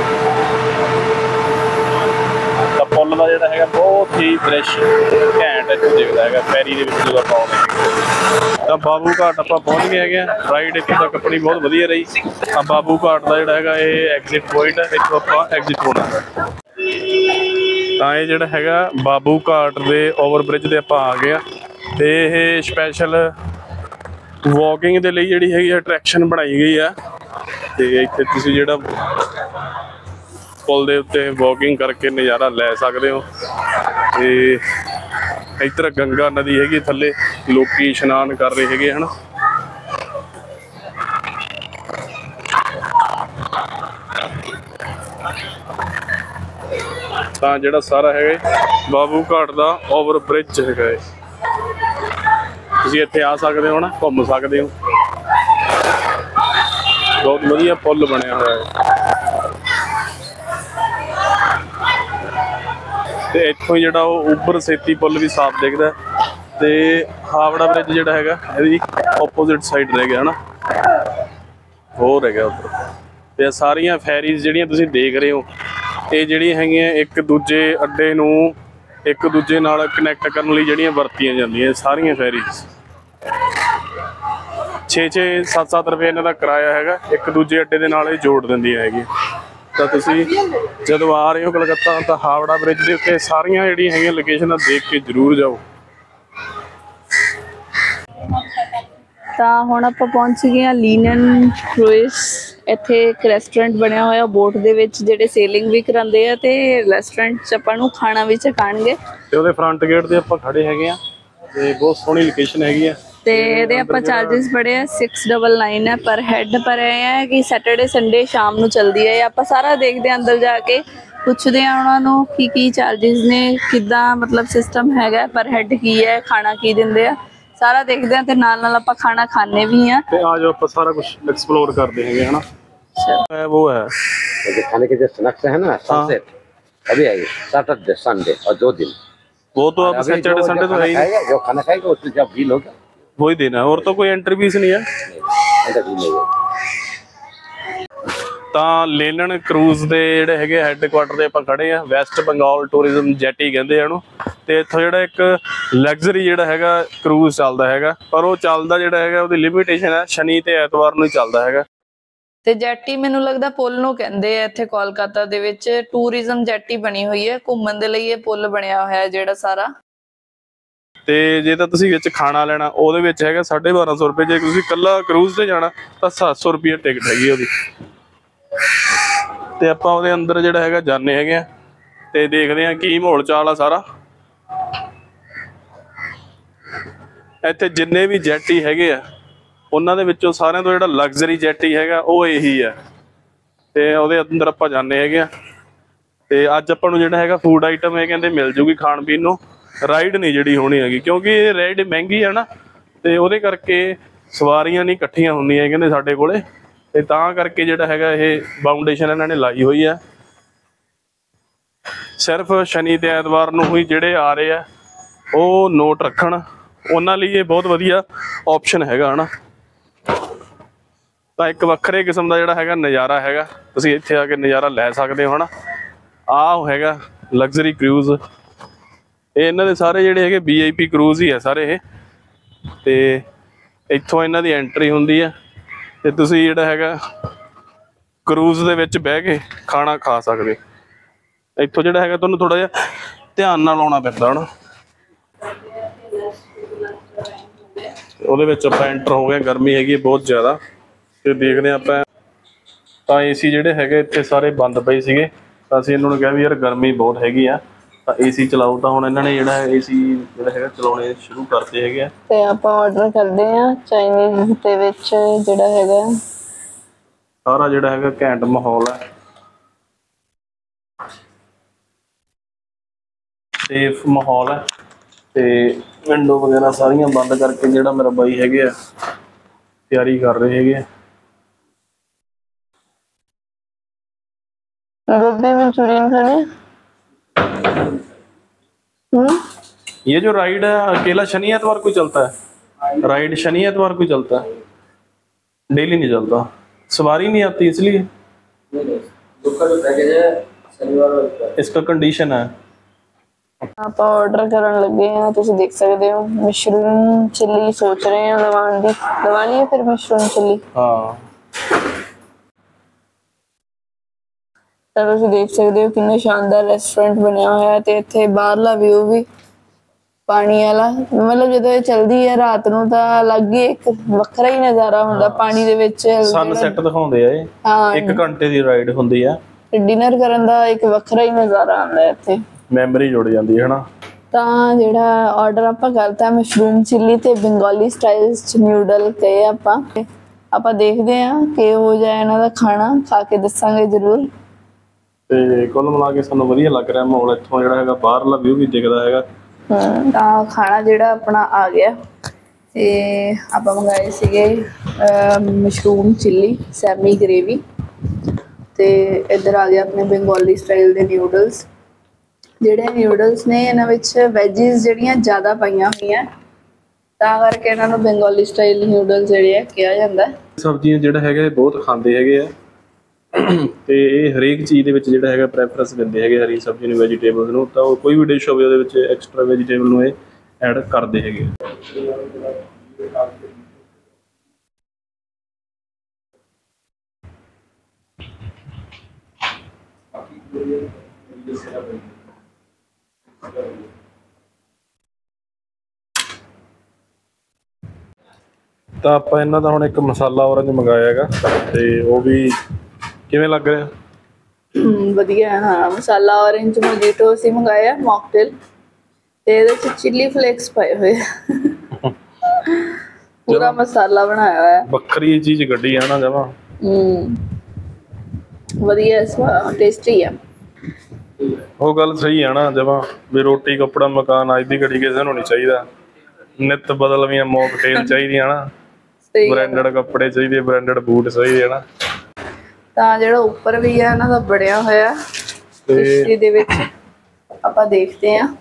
S1: ਤਾਂ ਪੁੱਲ ਦਾ ਜਿਹੜਾ ਹੈਗਾ ਬਹੁਤ ਹੀ ਦ੍ਰਿਸ਼ ਘੈਂਟ ਇੱਥੋਂ ਦਿਖਦਾ ਹੈਗਾ ਫੈਰੀ ਦੇ ਵਿੱਚ ਜਦੋਂ ਆਪਾਂ ਆਉਂਦੇ। ਤਾਂ ਬਾਬੂ ਘਾਟ ਆਪਾਂ ਪਹੁੰਚ ਗਏ ਹੈਗੇ ਆ। ਰਾਈਡ ਇੱਥੋਂ ਤੱਕ ਆਪਣੀ ਬਹੁਤ ਵਧੀਆ ਰਹੀ। ਆ ਬਾਬੂ ਘਾਟ ਦਾ ਜਿਹੜਾ ਹੈਗਾ ਇਹ ਐਗਜ਼ਿਟ ਪੁਆਇੰਟ ਹੈ, ਇੱਥੋਂ ਆਪਾਂ ਐਗਜ਼ਿਟ ਹੋਣਾ ਹੈ। ਤਾਂ ਇਹ ਜਿਹੜਾ ਹੈਗਾ ਬਾਬੂ ਘਾਟ ਦੇ ਓਵਰ ਬ੍ਰਿਜ ਤੇ ਆਪਾਂ ਆ ਗਏ ਆ। ਤੇ ਇਹ ਸਪੈਸ਼ਲ ਵਾਕਿੰਗ ਦੇ ਲਈ ਜਿਹੜੀ ਹੈਗੀ ਅਟਰੈਕਸ਼ਨ ਬਣਾਈ ਗਈ ਆ। ਤੇ ਇੱਥੇ ਤੁਸੀਂ ਜਿਹੜਾ ਪੁੱਲ ਦੇ ਉੱਤੇ ਵਾਕਿੰਗ ਕਰਕੇ ਨਜ਼ਾਰਾ ਲੈ ਸਕਦੇ ਹੋ। ਤੇ ਇੱਧਰ ਗੰਗਾ ਨਦੀ ਹੈਗੀ ਥੱਲੇ, ਲੋਕੀ ਇਸ਼ਨਾਨ ਕਰ ਰਹੇ ਹੈਗੇ ਹਨ। ਤਾਂ ਜਿਹੜਾ ਸਾਰਾ ਹੈਗਾ ਬਾਬੂ ਘਾਟ ਦਾ ਓਵਰ ਬ੍ਰਿਜ ਹੈਗਾ ਏ। ਤੁਸੀਂ ਇੱਥੇ ਆ ਸਕਦੇ ਹੋ ਨਾ, ਘੁੰਮ ਸਕਦੇ ਹੋ। ਬਹੁਤ ਵਧੀਆ ਪੁੱਲ ਬਣਿਆ ਹੋਇਆ ਹੈ। ਤੇ ਇੱਥੋਂ ਜਿਹੜਾ ਉਹ ਉੱਪਰ ਸੇਤੀ ਪੁੱਲ ਵੀ ਸਾਫ਼ ਦਿਖਦਾ। ਤੇ ਹਾਵੜਾ ਬ੍ਰਿਜ ਜਿਹੜਾ ਹੈਗਾ ਇਹਦੀ ਆਪੋਜ਼ਿਟ ਸਾਈਡ ਰਹਿ ਗਿਆ ਹਨਾ, ਹੋਰ ਹੈਗਾ ਉੱਧਰ। ਤੇ ਸਾਰੀਆਂ ਫੈਰੀਜ਼ ਜਿਹੜੀਆਂ ਤੁਸੀਂ ਦੇਖ ਰਹੇ ਹੋ ਇਹ ਜਿਹੜੀਆਂ ਹੈਗੀਆਂ ਇੱਕ ਦੂਜੇ ਅੱਡੇ ਨੂੰ ਇੱਕ ਦੂਜੇ ਨਾਲ ਕਨੈਕਟ ਕਰਨ ਲਈ ਜਿਹੜੀਆਂ ਵਰਤੀਆਂ ਜਾਂਦੀਆਂ ਸਾਰੀਆਂ ਫੈਰੀਜ਼। 6-6 7-7 ਰੁਪਏ ਇਹਨਾਂ ਦਾ ਕਿਰਾਇਆ ਹੈਗਾ। ਇੱਕ ਦੂਜੇ ਅੱਡੇ ਦੇ ਨਾਲ ਇਹ ਜੋੜ ਦਿੰਦੀਆਂ ਹੈਗੀਆਂ। ਤਾਂ ਤੁਸੀਂ ਜਦੋਂ ਆ ਰਹੇ ਹੋ ਕਲਕੱਤਾ ਤਾਂ ਹਾਵੜਾ ਬ੍ਰਿਜ ਦੇ ਉੱਤੇ ਸਾਰੀਆਂ ਜਿਹੜੀਆਂ ਹੈਗੀਆਂ ਲੋਕੇਸ਼ਨਾਂ ਦੇਖ ਕੇ ਜ਼ਰੂਰ ਜਾਓ।
S2: ਤਾਂ ਹੁਣ ਆਪਾਂ ਪਹੁੰਚ ਗਏ ਹਾਂ ਲੀਨਨ ਕਰੂਇਜ਼। ਇੱਥੇ ਇੱਕ ਰੈਸਟੋਰੈਂਟ ਬਣਿਆ ਹੋਇਆ ਬੋਟ ਦੇ ਵਿੱਚ, ਜਿਹੜੇ ਸੇਲਿੰਗ ਵੀ ਕਰਾਉਂਦੇ ਆ ਤੇ ਰੈਸਟੋਰੈਂਟ 'ਚ ਆਪਾਂ ਨੂੰ ਖਾਣਾ ਵੀ ਛਕਾਣਗੇ।
S1: ਤੇ ਉਹਦੇ ਫਰੰਟ ਗੇਟ ਤੇ ਆਪਾਂ ਖੜੇ ਹੈਗੇ ਆ ਤੇ ਬਹੁਤ ਸੋਹਣੀ ਲੋਕੇਸ਼ਨ ਹੈਗੀ ਆ।
S2: ਤੇ ਇਹਦੇ ਆਪਾਂ ਚਾਰजेस ਬੜੇ ਆ 699 ਹੈ ਪਰ ਹੈਡ। ਪਰ ਇਹ ਹੈ ਕਿ ਸੈਟਰਡੇ ਸੰਡੇ ਸ਼ਾਮ ਨੂੰ ਚੱਲਦੀ ਹੈ। ਆਪਾਂ ਸਾਰਾ ਦੇਖਦੇ ਹਾਂ ਅੰਦਰ ਜਾ ਕੇ, ਪੁੱਛਦੇ ਆ ਉਹਨਾਂ ਨੂੰ ਕੀ ਚਾਰजेस ਨੇ, ਕਿੱਦਾਂ ਮਤਲਬ ਸਿਸਟਮ ਹੈਗਾ, ਪਰ ਹੈਡ ਕੀ ਹੈ, ਖਾਣਾ ਕੀ ਦਿੰਦੇ ਆ, ਸਾਰਾ ਦੇਖਦੇ ਆ। ਤੇ ਨਾਲ ਆਪਾਂ ਖਾਣਾ ਖਾਣੇ ਵੀ ਆ।
S1: ਤੇ ਆ ਜਾਓ ਆਪਾਂ सारा कुछ एक्सप्लोर करते हैं है ना। वो है
S3: जो खाने के जो स्नैक्स है ना सनसेट अभी आएगी सैटरडे संडे और 2 दिन।
S1: वो तो अब सैटरडे संडे तो है ही,
S3: जो खाना खाएगा उसमें जब बिल होगा
S1: वही देना है। और तो कोई एंट्री फीस नहीं है।
S3: नहीं है।
S1: ਤਾਂ ਲੇਨਨ ਕਰੂਜ਼ ਦੇ ਜਿਹੜੇ ਹੈਗੇ ਹੈੱਡਕੁਆਟਰ ਦੇ ਆਪਾਂ ਖੜੇ ਆ। ਵੈਸਟ ਬੰਗਾਲ ਟੂਰਿਜ਼ਮ ਜੈਟੀ ਕਹਿੰਦੇ ਆ ਇਹਨੂੰ। ਤੇ ਇੱਥੋਂ ਜਿਹੜਾ ਇੱਕ ਲਗਜ਼ਰੀ ਜਿਹੜਾ ਹੈਗਾ ਕਰੂਜ਼ ਚੱਲਦਾ ਹੈਗਾ, ਪਰ ਉਹ ਚੱਲਦਾ ਜਿਹੜਾ ਹੈਗਾ ਉਹਦੀ ਲਿਮਿਟੇਸ਼ਨ ਹੈ, ਸ਼ਨੀ ਤੇ ਐਤਵਾਰ ਨੂੰ ਹੀ ਚੱਲਦਾ ਹੈਗਾ।
S2: ਤੇ ਜੈਟੀ ਮੈਨੂੰ ਲੱਗਦਾ ਪੁੱਲ ਨੂੰ ਕਹਿੰਦੇ ਆ ਇੱਥੇ ਕੋਲਕਾਤਾ ਦੇ ਵਿੱਚ। ਟੂਰਿਜ਼ਮ ਜੈਟੀ ਬਣੀ ਹੋਈ ਹੈ, ਘੁੰਮਣ ਦੇ ਲਈ ਇਹ ਪੁੱਲ ਬਣਿਆ ਹੋਇਆ ਜਿਹੜਾ ਸਾਰਾ।
S1: ਤੇ ਜੇ ਤਾਂ ਤੁਸੀਂ ਵਿੱਚ ਖਾਣਾ ਲੈਣਾ ਉਹਦੇ ਵਿੱਚ ਹੈਗਾ 1250 ਰੁਪਏ। ਜੇ ਤੁਸੀਂ ਇਕੱਲਾ ਕਰੂਜ਼ ਤੇ ਜਾਣਾ ਤਾਂ 700 ਰੁਪਏ ਟਿਕਟ ਹੈਗੀ ਉਹਦੀ। ਤੇ ਆਪਾਂ ਉਹਦੇ ਅੰਦਰ ਜਿਹੜਾ ਹੈਗਾ ਜਾਂਦੇ ਹੈਗੇ ਆ ਤੇ ਦੇਖਦੇ ਆ ਕੀ ਮਾਹੌਲ ਚਾਲ ਆ ਸਾਰਾ। ਇੱਥੇ ਜਿੰਨੇ ਵੀ ਜੈਟੀ ਹੈਗੇ ਆ ਉਹਨਾਂ ਦੇ ਵਿੱਚੋਂ ਸਾਰਿਆਂ ਤੋਂ ਜਿਹੜਾ ਲਗਜ਼ਰੀ ਜੈਟੀ ਹੈਗਾ ਉਹ ਇਹੀ ਆ। ਤੇ ਉਹਦੇ ਅੰਦਰ ਆਪਾਂ ਜਾਂਦੇ ਹੈਗੇ ਆ। ਤੇ ਅੱਜ ਆਪਾਂ ਨੂੰ ਜਿਹੜਾ ਹੈਗਾ ਫੂਡ ਆਈਟਮ ਇਹ ਕਹਿੰਦੇ ਮਿਲ ਜੂਗੀ ਖਾਣ ਪੀਣ ਨੂੰ। ਰਾਈਡ ਨਹੀਂ ਜਿਹੜੀ ਹੋਣੀ ਹੈਗੀ ਕਿਉਂਕਿ ਇਹ ਰਾਈਡ ਮਹਿੰਗੀ ਆ ਨਾ, ਤੇ ਉਹਦੇ ਕਰਕੇ ਸਵਾਰੀਆਂ ਨਹੀਂ ਇਕੱਠੀਆਂ ਹੁੰਦੀਆਂ ਕਹਿੰਦੇ ਸਾਡੇ ਕੋਲੇ। ਤੇ ਤਾਂ ਕਰਕੇ ਜਿਹੜਾ ਹੈਗਾ ਇਹ ਬਾਉਂਡੇਸ਼ਨ ਇਹਨਾਂ ਨੇ ਲਾਈ ਹੋਈ ਆ। ਸਿਰਫ ਸ਼ਨੀ ਤੇ ਐਤਵਾਰ ਨੂੰ ਹੀ ਜਿਹੜੇ ਆ ਰਹੇ ਆ ਉਹ ਨੋਟ ਰੱਖਣ, ਉਹਨਾਂ ਲਈ ਇਹ ਬਹੁਤ ਵਧੀਆ ਆਪਸ਼ਨ ਹੈਗਾ ਹਨਾ। ਤਾਂ ਇੱਕ ਵੱਖਰੇ ਕਿਸਮ ਦਾ ਜਿਹੜਾ ਹੈਗਾ ਨਜ਼ਾਰਾ ਹੈਗਾ, ਤੁਸੀਂ ਇੱਥੇ ਆ ਕੇ ਨਜ਼ਾਰਾ ਲੈ ਸਕਦੇ ਹੋ ਹਨਾ। ਆਹ ਹੈਗਾ ਲਗਜ਼ਰੀ ਕਰੂਜ਼। ਇਹ ਇਹਨਾਂ ਦੇ ਸਾਰੇ ਜਿਹੜੇ ਹੈਗੇ VIP ਕਰੂਜ਼ ਹੀ ਆ ਸਾਰੇ ਇਹ। ਤੇ ਇੱਥੋਂ ਇਹਨਾਂ ਦੀ ਐਂਟਰੀ ਹੁੰਦੀ ਆ ਤੇ ਤੁਸੀਂ ਜਿਹੜਾ ਹੈਗਾ ਕਰੂਜ਼ ਦੇ ਵਿੱਚ ਬਹਿ ਕੇ ਖਾਣਾ ਖਾ ਸਕਦੇ। ਇੱਥੋਂ ਜਿਹੜਾ ਹੈਗਾ ਤੁਹਾਨੂੰ ਥੋੜਾ ਜਿਹਾ ਧਿਆਨ ਨਾਲ ਆਉਣਾ ਪੈਂਦਾ ਹਨਾ। ਉਹਦੇ ਵਿੱਚ ਆਪਾਂ ਐਂਟਰ ਹੋ ਗਏ। ਗਰਮੀ ਹੈਗੀ ਬਹੁਤ ਜ਼ਿਆਦਾ ਤੇ ਦੇਖਦੇ ਆਪਾਂ। ਤਾਂ AC ਜਿਹੜੇ ਹੈਗੇ ਇੱਥੇ ਸਾਰੇ ਬੰਦ ਪਏ ਸੀਗੇ, ਤਾਂ ਅਸੀਂ ਇਹਨਾਂ ਨੂੰ ਕਿਹਾ ਵੀ ਯਾਰ ਗਰਮੀ ਬਹੁਤ ਹੈਗੀ ਆ ਤਾਂ AC ਚਲਾਓ। ਤਾਂ ਹੁਣ ਇਹਨਾਂ ਨੇ ਜਿਹੜਾ AC ਜਿਹੜਾ ਹੈਗਾ ਚਲਾਉਣੇ ਸ਼ੁਰੂ ਕਰਤੇ ਹੈਗੇ ਆ।
S2: ਤੇ ਆਪਾਂ ਆਰਡਰ ਕਰਦੇ ਆ ਚਾਈਨੀਜ਼ ਦੇ ਵਿੱਚ ਜਿਹੜਾ ਹੈਗਾ
S1: ਸਾਰਾ ਜਿਹੜਾ ਹੈਗਾ ਘੈਂਟ ਮਾਹੌਲ ਹੈ। ਸੇਫ ਮਾਹੌਲ ਹੈ ਤੇ ਵਿੰਡੋ ਵਗੈਰਾ ਸਾਰੀਆਂ ਬੰਦ ਕਰਕੇ ਜਿਹੜਾ ਮੇਰਾ ਬਾਈ ਹੈਗੇ ਆ ਤਿਆਰੀ ਕਰ ਰਹੇ ਹੈਗੇ ਆ। ये जो राइड है अकेला शनि एतवार को चलता है, राइड शनि एतवार को चलता है, डेली नहीं चलता, सवारी नहीं आती इसलिए इसका कंडीशन है।
S2: आप ऑर्डर करने लगे हैं, तुम देख सकते हो मशरूम चिल्ली सोच रहे हैं दवा लिए फिर मशरूम चिल्ली।
S1: हाँ
S2: ਤਾਂ ਤੁਸੀਂ ਦੇਖ ਸਕਦੇ ਹੋ ਕਿੰਨਾ ਸ਼ਾਨਦਾਰ ਰੈਸਟੋਰੈਂਟ ਬਣਿਆ ਹੋਇਆ ਤੇ ਇੱਥੇ ਬਾਹਰਲਾ ਵਿਊ ਵੀ ਪਾਣੀ ਵਾਲਾ, ਮਤਲਬ ਜਦੋਂ ਇਹ ਚੱਲਦੀ ਹੈ ਰਾਤ ਨੂੰ ਤਾਂ ਅਲੱਗ ਹੀ ਇੱਕ ਵੱਖਰਾ ਹੀ ਨਜ਼ਾਰਾ ਹੁੰਦਾ ਪਾਣੀ ਦੇ ਵਿੱਚ।
S1: ਸਨਸੈਟ ਦਿਖਾਉਂਦੇ ਆ ਇਹ।
S2: ਹਾਂ
S1: 1 ਘੰਟੇ ਦੀ ਰਾਈਡ ਹੁੰਦੀ ਆ।
S2: ਡਿਨਰ ਕਰਨ ਦਾ ਇੱਕ ਵੱਖਰਾ ਹੀ ਨਜ਼ਾਰਾ ਆਉਂਦਾ ਇੱਥੇ,
S1: ਮੈਮਰੀ ਜੁੜ ਜਾਂਦੀ ਹੈ ਹਨਾ।
S2: ਤਾਂ ਜਿਹੜਾ ਆਰਡਰ ਆਪਾਂ ਕਰਤਾ ਮਸ਼ਰੂਮ ਚਿੱਲੀ ਤੇ ਬੰਗਾਲੀ ਸਟਾਈਲ ਚ ਨਿਊਡਲ ਕਹੇ ਆਪਾਂ ਦੇਖਦੇ ਹਾਂ ਕਿਹੋ ਜਿਹਾ ਇਹਨਾਂ ਦਾ ਖਾਣਾ, ਖਾ ਕੇ ਦੱਸਾਂਗੇ ਜ਼ਰੂਰ।
S1: ਤੇ ਕੁੱਲ ਮਿਲਾ ਕੇ ਸਾਨੂੰ ਵਧੀਆ ਲੱਗ ਰਿਹਾ ਮਾਹੌਲ ਇੱਥੋਂ ਜਿਹੜਾ ਹੈਗਾ, ਬਾਹਰਲਾ ਵਿਊ ਵੀ ਦਿਖਦਾ ਹੈਗਾ।
S2: ਤਾਂ ਖਾਣਾ ਜਿਹੜਾ ਆਪਣਾ ਆ ਗਿਆ ਤੇ ਆਪਾਂ ਮੰਗਾਏ ਸੀਗੇ ਮਸ਼ਰੂਮ ਚਿੱਲੀ ਸੈਮੀ ਗ੍ਰੇਵੀ ਤੇ ਇੱਧਰ ਆ ਗਿਆ ਆਪਣੇ ਬੰਗਾਲੀ ਸਟਾਈਲ ਦੇ ਨਿਊਡਲਸ। ਜਿਹੜੇ ਨਿਊਡਲਸ ਨੇ ਇਹਨਾਂ ਵਿੱਚ ਵੈਜਿਸ ਜਿਹੜੀਆਂ ਜ਼ਿਆਦਾ ਪਾਈਆਂ ਹੋਈਆਂ ਤਾਂ ਕਰਕੇ ਇਹਨਾਂ ਨੂੰ ਬੰਗਾਲੀ ਸਟਾਈਲ ਨਿਊਡਲਸ ਜਿਹੜੇ ਆ ਕਿਹਾ ਜਾਂਦਾ। ਸਬਜ਼ੀਆਂ
S1: ਜਿਹੜਾ ਹੈਗਾ ਬਹੁਤ ਖਾਂਦੇ ਹੈਗੇ ਆ ਤੇ ਇਹ ਹਰੇਕ ਚੀਜ਼ ਦੇ ਵਿੱਚ ਜਿਹੜਾ ਹੈਗਾ ਪ੍ਰੈਫਰੈਂਸ ਦਿੰਦੇ ਹੈਗੇ ਹਰੀ ਸਬਜ਼ੀ ਨੂੰ, ਵੈਜੀਟੇਬਲਸ ਨੂੰ। ਤਾਂ ਉਹ ਕੋਈ ਵੀ ਡਿਸ਼ ਹੋਵੇ ਉਹਦੇ ਵਿੱਚ ਐਕਸਟਰਾ ਵੈਜੀਟੇਬਲ ਨੂੰ ਇਹ ਐਡ ਕਰਦੇ ਹੈਗੇ। ਤਾਂ ਆਪਾਂ ਇਹਨਾਂ ਦਾ ਹੁਣ ਇੱਕ ਮਸਾਲਾ ਔਰੰਜ ਮੰਗਾਇਆ ਹੈਗਾ ਤੇ ਉਹ ਵੀ ਕਿਵੇਂ ਲੱਗ ਰਿਹਾ?
S2: ਵਧੀਆ। ਹਾਂ ਮਸਾਲਾ ਔਰੰਜ ਮੋਜੀਟੋ ਅਸੀਂ ਮੰਗਾਇਆ ਮੌਕਟੇਲ ਤੇ ਇਹਦੇ ਚ ਚਿੱਲੀ ਫਲੇਕਸ ਪਾਏ ਹੋਏ ਪੂਰਾ ਮਸਾਲਾ ਬਣਾਇਆ ਹੋਇਆ,
S1: ਵੱਖਰੀ ਚੀਜ਼ ਗੱਡੀ ਆ ਨਾ ਜਮਾ।
S2: ਵਧੀਆ ਟੇਸਟੀ ਆ।
S1: ਉਹ ਗੱਲ ਸਹੀ ਆ ਨਾ ਜਮਾ ਵੀ ਰੋਟੀ ਕੱਪੜਾ ਮਕਾਨ ਅੱਜ ਦੀ ਘੜੀ ਕਿਸੇ ਨੂੰ ਨਹੀਂ ਚਾਹੀਦਾ, ਨਿੱਤ ਬਦਲਵੀਆਂ ਮੌਕਟੇਲ ਚਾਹੀਦੀਆਂ ਨਾ, ਬ੍ਰਾਂਡਡ ਕੱਪੜੇ ਚਾਹੀਦੇ, ਬ੍ਰਾਂਡਡ ਬੂਟ ਚਾਹੀਦੇ ਨਾ।
S2: ਤਾਂ ਜਿਹੜਾ ਉੱਪਰ ਵੀ ਹੈ ਇਹਨਾਂ ਦਾ ਬਣਿਆ ਹੋਇਆ ਹਿਸਟਰੀ ਦੇ ਵਿੱਚ ਆਪਾਂ ਦੇਖਦੇ ਆ।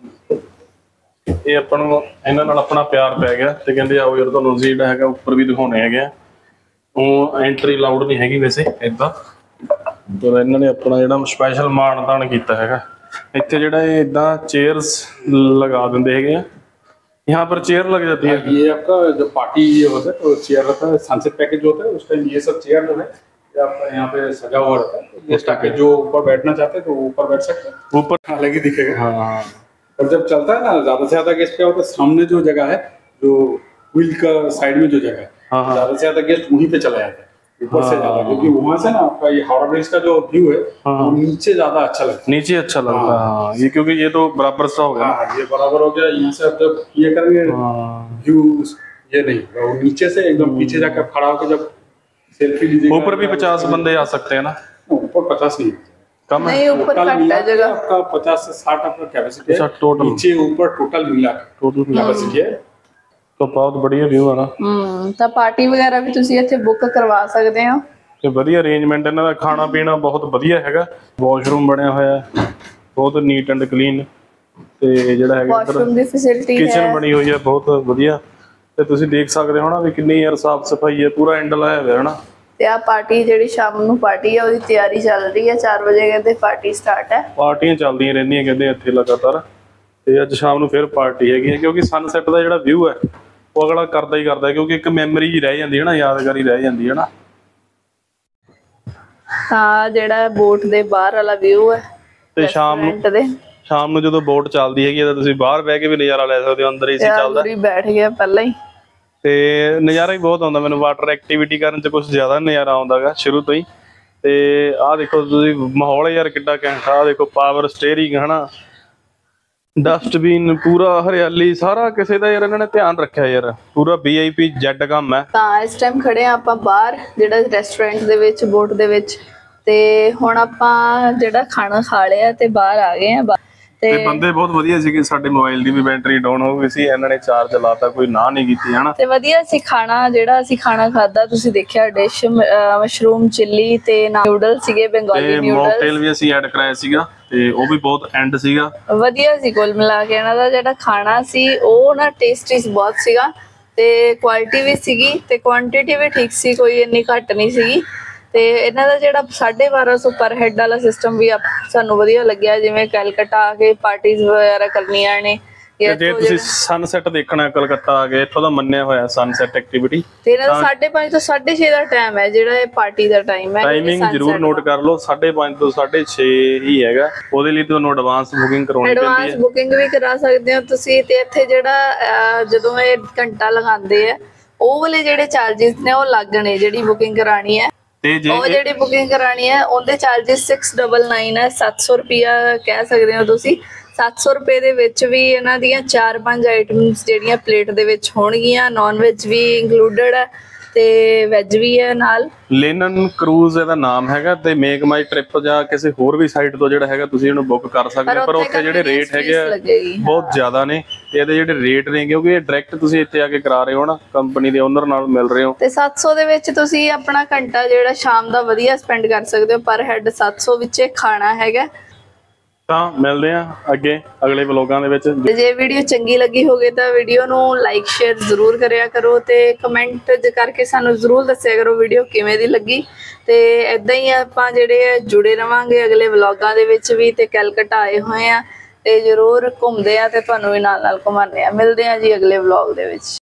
S1: ਇਹ ਆਪਾਂ ਨੂੰ ਇਹਨਾਂ ਨਾਲ ਆਪਣਾ ਪਿਆਰ ਪੈ ਗਿਆ ਤੇ ਕਹਿੰਦੇ ਆਓ ਯਾਰ ਤੁਹਾਨੂੰ ਅਸੀਂ ਜਿਹੜਾ ਹੈਗਾ ਉੱਪਰ ਵੀ ਦਿਖਾਉਣੇ ਹੈਗੇ ਆ। ਉਹ ਐਂਟਰੀ ਲਾਊਡ ਨਹੀਂ ਹੈਗੀ ਵੈਸੇ ਇਦਾਂ, ਪਰ ਇਹਨਾਂ ਨੇ ਆਪਣਾ ਜਿਹੜਾ ਸਪੈਸ਼ਲ ਮਾਣ ਤਾਣ ਕੀਤਾ ਹੈਗਾ। ਇੱਥੇ ਜਿਹੜਾ ਇਹ ਇਦਾਂ ਚੇਅਰਸ लगा देते हैं, यहाँ पर चेयर लग जाती है।
S4: ये आपका जो पार्टी ये होता है तो चेयर रहता है, सनसेट पैकेज जो होता है उस टाइम ये सब चेयर जो है आप यहाँ पे सजा हुआ रहता है, गेस्ट आके जो ऊपर बैठना चाहते हैं तो ऊपर बैठ सकते हैं, ऊपर अलग ही दिखेगा। हाँ, और जब चलता है ना ज्यादा से ज्यादा गेस्ट क्या होता है, सामने जो जगह है जो व्हील का साइड में जो जगह है ज्यादा से ज्यादा गेस्ट वहीं पे चला जाता है ऊपर से ज्यादा, क्योंकि वहां से ना आपका ये हावड़ा ब्रिज का जो व्यू है वो नीचे ज्यादा अच्छा लगता है।
S1: नीचे अच्छा लगता है ये, क्योंकि ये तो बराबर सा हो गया।
S4: ये बराबर हो गया, यहाँ से अब जब ये करेंगे व्यू ये नहीं, वो नीचे से एकदम पीछे जाकर खड़ा होकर जब सेल्फी लीजिएगा।
S1: ऊपर भी 50 बंदे आ सकते हैं ना?
S4: ऊपर 50 नहीं,
S2: कम है ऊपर घट है जगह
S4: आपका 50 से 60 आपका कैपेसिटी है
S1: टोटल,
S4: नीचे ऊपर टोटल मिला
S1: टोटल
S4: कैपेसिटी है।
S1: तो बहुत बढ़िया व्यू है ना।
S2: ਤਾਂ ਪਾਰਟੀ ਵਗੈਰਾ ਵੀ ਤੁਸੀਂ ਇੱਥੇ ਬੁੱਕ ਕਰਵਾ ਸਕਦੇ ਹੋ
S1: ਤੇ ਵਧੀਆ ਅਰੇਂਜਮੈਂਟ ਇਹਨਾਂ ਦਾ, ਖਾਣਾ ਪੀਣਾ ਬਹੁਤ ਵਧੀਆ ਹੈਗਾ, ਵਾਸ਼ਰੂਮ ਬਣਿਆ ਹੋਇਆ ਬਹੁਤ ਨੀਟ ਐਂਡ ਕਲੀਨ, ਤੇ ਜਿਹੜਾ ਹੈਗਾ
S2: ਵਾਸ਼ਰੂਮ ਦੀ ਫੈਸਿਲਿਟੀ ਹੈ,
S1: ਕਿਚਨ ਬਣੀ ਹੋਈ ਹੈ ਬਹੁਤ ਵਧੀਆ, ਤੇ ਤੁਸੀਂ ਦੇਖ ਸਕਦੇ ਹੋ ਨਾ ਵੀ ਕਿੰਨੀ ਯਾਰ ਸਾਫ ਸਫਾਈ ਹੈ, ਪੂਰਾ ਐਂਡ ਲਾਇਆ ਹੋਇਆ ਹੈ ਨਾ।
S2: ਤੇ ਆ ਪਾਰਟੀ ਜਿਹੜੀ ਸ਼ਾਮ ਨੂੰ ਪਾਰਟੀ ਹੈ ਉਹਦੀ ਤਿਆਰੀ ਚੱਲ ਰਹੀ ਹੈ, 4 ਵਜੇ ਕਹਿੰਦੇ ਪਾਰਟੀ ਸਟਾਰਟ ਹੈ।
S1: ਪਾਰਟੀਆਂ ਚੱਲਦੀਆਂ ਰਹਿੰਦੀਆਂ ਕਹਿੰਦੇ ਇੱਥੇ ਲਗਾਤਾਰ, ਤੇ ਅੱਜ ਸ਼ਾਮ ਨੂੰ ਫਿਰ ਪਾਰਟੀ ਹੈਗੀ ਹੈ, ਕਿਉਂਕਿ ਸਨਸੈਟ ਦਾ ਜਿਹੜਾ ਵਿਊ ਹੈ ਉਹ ਅਗਲਾ ਕਰਦਾ ਹੀ ਕਰਦਾ, ਕਿਉਂਕਿ ਇੱਕ ਮੈਮਰੀ ਹੀ ਰਹਿ ਜਾਂਦੀ ਹੈ ਨਾ, ਯਾਦਗਾਰੀ ਰਹਿ ਜਾਂਦੀ ਹੈ ਨਾ।
S2: ਤਾਂ ਜਿਹੜਾ ਬੋਟ ਦੇ ਬਾਹਰ ਵਾਲਾ ਵਿਊ ਹੈ,
S1: ਤੇ ਸ਼ਾਮ ਨੂੰ ਜਦੋਂ ਬੋਟ ਚੱਲਦੀ ਹੈਗੀ ਤਾਂ ਤੁਸੀਂ ਬਾਹਰ ਬਹਿ ਕੇ ਵੀ ਨਜ਼ਾਰਾ ਲੈ ਸਕਦੇ ਹੋ, ਅੰਦਰ ਏਸੀ ਚੱਲਦਾ,
S2: ਬੈਠ ਗਿਆ ਪਹਿਲਾਂ ਹੀ,
S1: ਤੇ ਨਜ਼ਾਰਾ ਹੀ ਬਹੁਤ ਆਉਂਦਾ ਮੈਨੂੰ। ਵਾਟਰ ਐਕਟੀਵਿਟੀ ਕਰਨ ਚ ਕੁਝ ਜ਼ਿਆਦਾ ਨਜ਼ਾਰਾ ਆਉਂਦਾਗਾ ਸ਼ੁਰੂ ਤੋਂ ਹੀ। ਤੇ ਆਹ ਦੇਖੋ ਤੁਸੀਂ ਮਾਹੌਲ ਯਾਰ ਕਿੱਡਾ ਘੈਂਟ, ਆਹ ਦੇਖੋ ਪਾਵਰ ਸਟੀਅਰਿੰਗ ਹਨਾ, ਡਸਟਬਿਨ, ਪੂਰਾ ਹਰਿਆਲੀ, ਸਾਰਾ ਕਿਸੇ ਦਾ ਯਾਰ ਇਹਨਾਂ ਨੇ ਧਿਆਨ ਰੱਖਿਆ ਯਾਰ, ਪੂਰਾ VIP ਜੈਡ ਕੰਮ ਹੈ।
S2: ਤਾਂ ਇਸ ਟਾਈਮ ਖੜੇ ਆ ਆਪਾਂ ਬਾਹਰ ਜਿਹੜਾ ਰੈਸਟੋਰੈਂਟ ਦੇ ਵਿੱਚ, ਬੋਟ ਦੇ ਵਿੱਚ, ਤੇ ਹੁਣ ਆਪਾਂ ਜਿਹੜਾ ਖਾਣਾ ਖਾ ਲਿਆ ਤੇ ਬਾਹਰ ਆ ਗਏ ਆ
S1: ਤੇ ਬੰਦੇ ਬਹੁਤ ਵਧੀਆ ਸੀਗੇ। ਸਾਡੇ ਮੋਬਾਈਲ ਦੀ ਵੀ ਬੈਟਰੀ ਡਾਊਨ ਹੋ ਗਈ ਸੀ, ਇਹਨਾਂ ਨੇ ਚਾਰਜ ਲਾਤਾ, ਕੋਈ ਨਾ ਨਹੀਂ ਕੀਤੀ ਹਨਾ।
S2: ਤੇ ਵਧੀਆ ਸੀ ਖਾਣਾ, ਜਿਹੜਾ ਅਸੀਂ ਖਾਣਾ ਖਾਦਾ ਤੁਸੀਂ ਦੇਖਿਆ, ਡਿਸ਼ ਮਸ਼ਰੂਮ ਚਿੱਲੀ ਤੇ ਨਿਊਡਲ ਸੀਗੇ, ਬੰਗਾਲੀ ਨਿਊਡਲ।
S1: ਮੌਕਟੇਲ ਵੀ ਅਸੀਂ ਐਡ ਕਰਾਇਆ ਸੀਗਾ ਤੇ ਉਹ ਵੀ ਬਹੁਤ ਐਂਡ ਸੀਗਾ।
S2: ਵਧੀਆ ਸੀ ਕੁੱਲ ਮਿਲਾ ਕੇ ਇਹਨਾਂ ਦਾ ਜਿਹੜਾ ਖਾਣਾ ਸੀ ਉਹ ਨਾ ਟੇਸਟੀ ਬਹੁਤ ਸੀਗਾ ਤੇ ਕੁਆਲਿਟੀ ਵੀ ਸੀਗੀ ਤੇ ਕੁਆਂਟੀਟੀ ਵੀ ਠੀਕ ਸੀ, ਕੋਈ ਇੰਨੀ ਘੱਟ ਨਹੀਂ ਸੀਗੀ। ਤੇ ਇਹਨਾਂ ਦਾ ਜਿਹੜਾ 1250 ਪਰ ਹੈਡ ਵਾਲਾ ਸਿਸਟਮ ਵੀ ਸਾਨੂੰ ਵਧੀਆ ਲੱਗਿਆ, ਜਿਵੇਂ ਕਲਕੱਤਾ ਆ ਕੇ ਪਾਰਟੀਜ਼ ਵਗੈਰਾ ਕਰਨੀਆਂ ਨੇ।
S1: ਜੇ ਤੁਸੀਂ ਸਨਸੈਟ ਦੇਖਣਾ ਕਲਕੱਤਾ ਆ ਗਏ, ਇੱਥੋਂ ਦਾ ਮੰਨਿਆ ਹੋਇਆ ਸਨਸੈਟ ਐਕਟੀਵਿਟੀ।
S2: ਤੇ ਇਹਨਾਂ ਦਾ 5:30 ਤੋਂ 6:30 ਦਾ ਟਾਈਮ ਹੈ, ਜਿਹੜਾ ਇਹ ਪਾਰਟੀ ਦਾ ਟਾਈਮ ਹੈ।
S1: ਟਾਈਮਿੰਗ ਜ਼ਰੂਰ ਨੋਟ ਕਰ ਲਓ, 5:30 ਤੋਂ 6:30 ਹੀ ਹੈਗਾ। ਉਹਦੇ ਲਈ ਤੁਹਾਨੂੰ ਐਡਵਾਂਸ ਬੁਕਿੰਗ ਕਰਾਉਣੀ ਪੈਂਦੀ ਹੈ।
S2: ਐਡਵਾਂਸ ਬੁਕਿੰਗ ਵੀ ਕਰਾ ਸਕਦੇ ਹੋ ਤੁਸੀਂ। ਤੇ ਇੱਥੇ ਜਿਹੜਾ ਜਦੋਂ ਇਹ ਘੰਟਾ ਲਗਾਉਂਦੇ ਆ, ਉਹ ਵਾਲੇ ਜਿਹੜੇ ਚਾਰजेस ਨੇ ਉਹ ਲੱਗਣੇ, ਜਿਹੜੀ ਬੁਕਿੰਗ ਕਰਾਣੀ ਹੈ। ਉਹ ਜਿਹੜੀ ਬੁਕਿੰਗ ਕਰਾਣੀ ਹੈ ਉਹਦੇ ਚਾਰजेस 699 ਹੈ, 700 ਰੁਪਿਆ ਕਹਿ ਸਕਦੇ ਹੋ ਤੁਸੀਂ। 700 ਰੁਪਏ ਦੇ ਵਿੱਚ ਵੀ ਇਹਨਾਂ ਦੀਆਂ 4-5 ਆਈਟਮਸ ਜਿਹੜੀਆਂ ਪਲੇਟ ਦੇ ਵਿੱਚ ਹੋਣਗੀਆਂ, ਨੌਨ ਵੈਜ ਵੀ ਇੰਕਲੂਡਡ ਹੈ ਤੇ ਵੈਜ ਵੀ ਹੈ ਨਾਲ। ਲਿਨਨ
S1: ਕਰੂਜ਼ ਇਹਦਾ ਨਾਮ ਹੈਗਾ ਤੇ ਮੇਕ ਮਾਈ ਟ੍ਰਿਪ ਜਾਂ ਕਿਸੇ ਹੋਰ ਵੀ ਸਾਈਟ ਤੋਂ ਜਿਹੜਾ ਹੈਗਾ ਤੁਸੀਂ ਇਹਨੂੰ ਬੁੱਕ ਕਰ ਸਕਦੇ ਹੋ। ਪਰ ਉੱਥੇ ਜਿਹੜੇ ਰੇਟ ਹੈਗੇ ਆ ਬਹੁਤ ਜ਼ਿਆਦਾ ਨੇ ਤੇ ਇਹਦੇ ਜਿਹੜੇ ਰੇਟ ਨੇ, ਕਿਉਂਕਿ ਇਹ ਡਾਇਰੈਕਟ ਤੁਸੀਂ ਇੱਥੇ ਆ ਕੇ ਕਰਾ ਰਹੇ ਹੋ ਨਾ, ਕੰਪਨੀ ਦੇ ਓਨਰ ਨਾਲ ਮਿਲ ਰਹੇ ਹੋ।
S2: ਤੇ 700 ਦੇ ਵਿੱਚ ਤੁਸੀਂ ਆਪਣਾ ਘੰਟਾ ਜਿਹੜਾ ਸ਼ਾਮ ਦਾ ਵਧੀਆ ਸਪੈਂਡ ਕਰ ਸਕਦੇ ਹੋ। ਪਰ ਹੈਡ 700 ਵਿੱਚ ਖਾਣਾ ਹੈਗਾ।
S1: ਤਾਂ ਮਿਲਦੇ ਆ ਅੱਗੇ ਅਗਲੇ ਵਲੋਗਾਂ ਦੇ ਵਿੱਚ।
S2: ਜੇ ਵੀਡੀਓ ਚੰਗੀ ਲੱਗੀ ਹੋਵੇ ਤਾਂ ਵੀਡੀਓ ਨੂੰ ਲਾਈਕ ਸ਼ੇਅਰ ਜ਼ਰੂਰ ਕਰਿਆ ਕਰੋ ਤੇ ਕਮੈਂਟ ਕਰਕੇ ਸਾਨੂੰ ਜ਼ਰੂਰ ਦੱਸਿਆ ਕਰੋ ਵੀਡੀਓ ਕਿਵੇਂ ਦੀ ਲੱਗੀ। ਤੇ ਇਦਾਂ ਹੀ ਆਪਾਂ ਜਿਹੜੇ ਜੁੜੇ ਰਵਾਂਗੇ ਅਗਲੇ ਵਲੋਗਾਂ ਦੇ ਵਿੱਚ ਵੀ। ਤੇ ਕਲਕੱਤਾ ਆਏ ਹੋਏ ਆ ਤੇ ਜ਼ਰੂਰ ਘੁੰਮਦੇ ਆ ਤੇ ਤੁਹਾਨੂੰ ਵੀ ਨਾਲ ਨਾਲ ਘੁਮਾਉਂਦੇ ਆ। ਮਿਲਦੇ ਆ ਜੀ ਅਗਲੇ ਵਲੋਗ ਦੇ ਵਿੱਚ।